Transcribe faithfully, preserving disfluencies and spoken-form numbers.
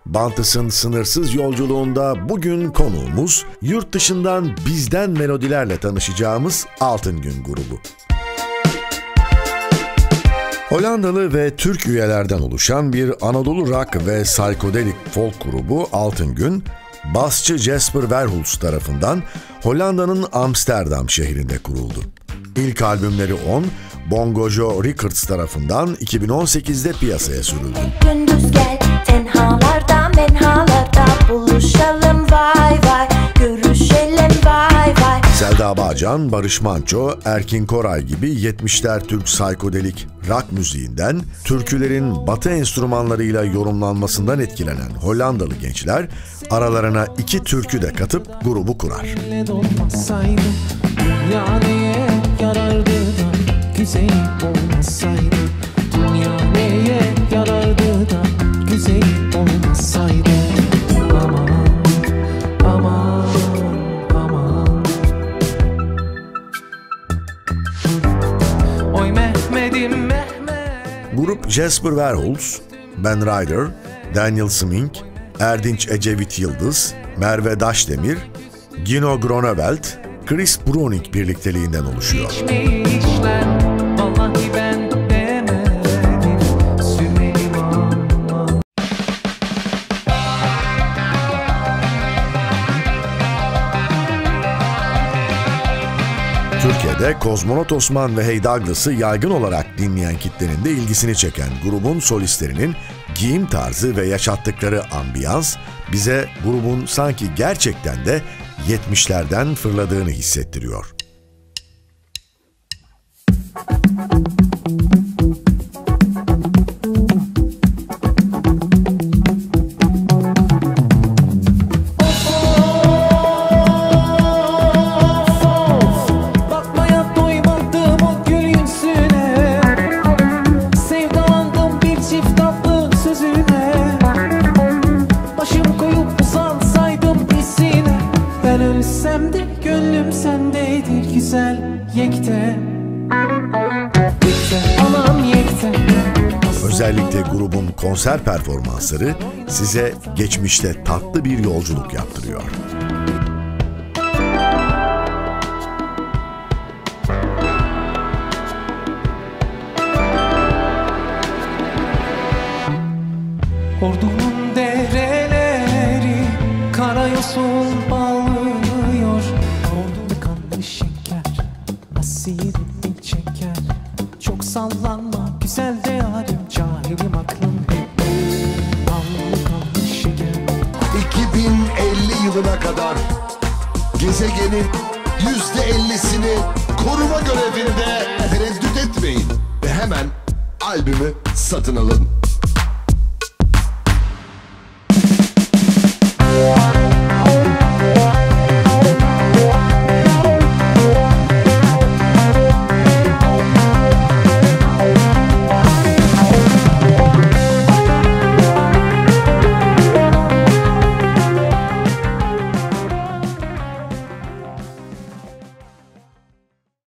Bantıs'ın sınırsız yolculuğunda bugün konuğumuz yurt dışından bizden melodilerle tanışacağımız Altın Gün grubu. Hollandalı ve Türk üyelerden oluşan bir Anadolu rock ve psikodelik folk grubu Altın Gün, basçı Jesper Verhulst tarafından Hollanda'nın Amsterdam şehrinde kuruldu. İlk albümleri on, Bongojo Records tarafından iki bin on sekizde piyasaya sürüldü. Gündüz gel, tenhalarda menhalarda buluşalım vay vay, görüşelim vay vay. Selda Bağcan, Barış Manço, Erkin Koray gibi yetmişler Türk psikodelik rock müziğinden, türkülerin batı enstrümanlarıyla yorumlanmasından etkilenen Hollandalı gençler aralarına iki türkü de katıp grubu kurar. Dünya neye yarardı da güzel olmasaydı? Dünya neye yarardı da güzel olmasaydı? Aman, aman, aman. Oy Mehmet'im Mehmet. Grup Jesper Verhulst, Ben Ryder, Daniel Smink, Erdinç Ecevit Yıldız, Merve Daşdemir, Gino Groeneveld, Chris Bruning birlikteliğinden oluşuyor. Türkiye'de Kozmonot Osman ve Hey Douglas'ı yaygın olarak dinleyen kitlenin de ilgisini çeken grubun solistlerinin giyim tarzı ve yaşattıkları ambiyans bize grubun sanki gerçekten de yetmişlerden fırladığını hissettiriyor. Özellikle grubun konser performansları size geçmişte tatlı bir yolculuk yaptırıyor. Ordu'nun dereleri karayosun bağlıyor. Ordu kanlı şeker, asil bir çeker. Çok sallanma güzel de yarim, cahilim aklım hep kanlı kanlı şeker. iki bin elli yılına kadar gezegenin yüzde ellisini koruma görevinde tereddüt etmeyin ve hemen albümü satın alın.